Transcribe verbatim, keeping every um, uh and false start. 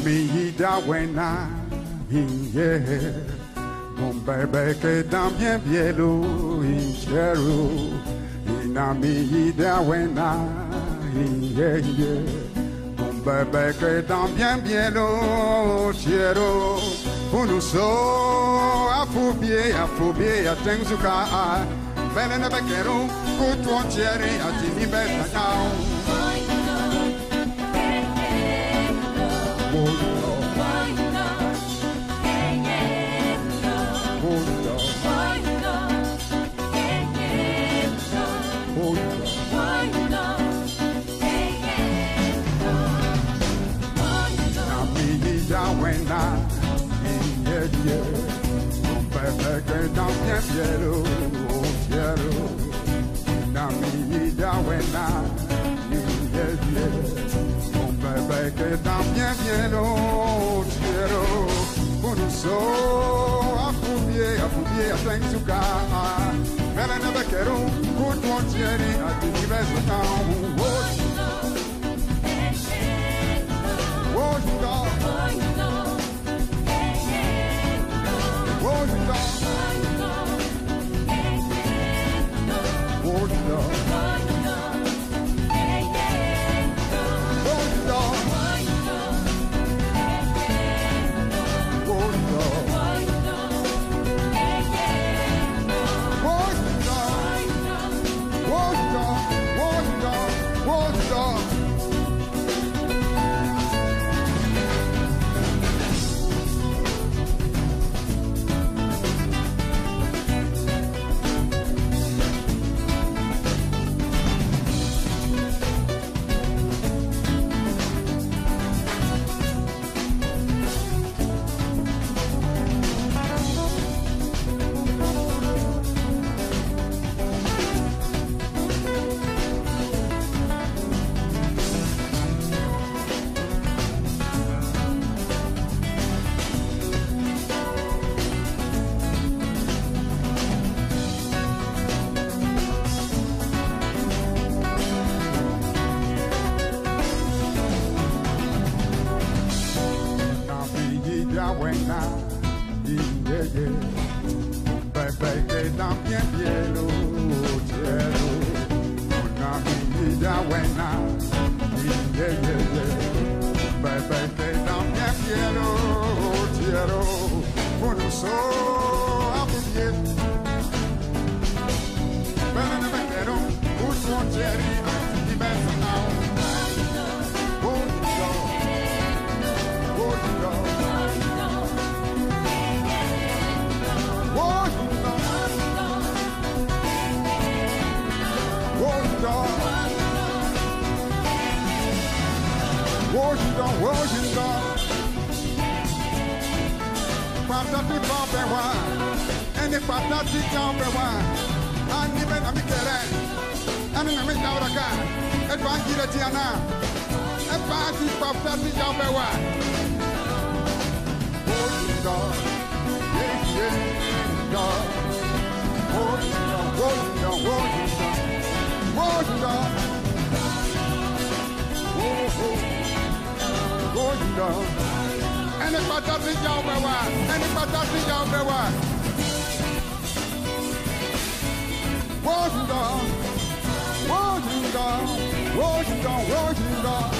Namida wena, yeah. Bombebe que también bielo, inchero. Namida wena, yeah, yeah. Bombebe que también bielo, inchero. Unuso, afubie, afubie, atenzuka. Bele ne bekero, kutuon cherry, atini betanyao. Que también viene quiero por eso a fubie a fubie a thank you God but I never quiero good one cherry at the universe town what what you got what you got what you got what you got Washington, Washington, Washington, Washington.